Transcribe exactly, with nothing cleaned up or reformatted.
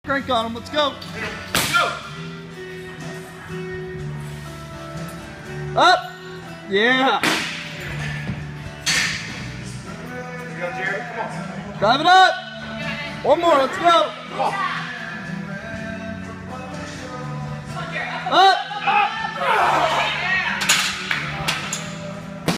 Crank on him. Let's go. Go. Up. Yeah. Let's go, Jared. Come on. Drive it up. One more. Let's go. Come on. Up.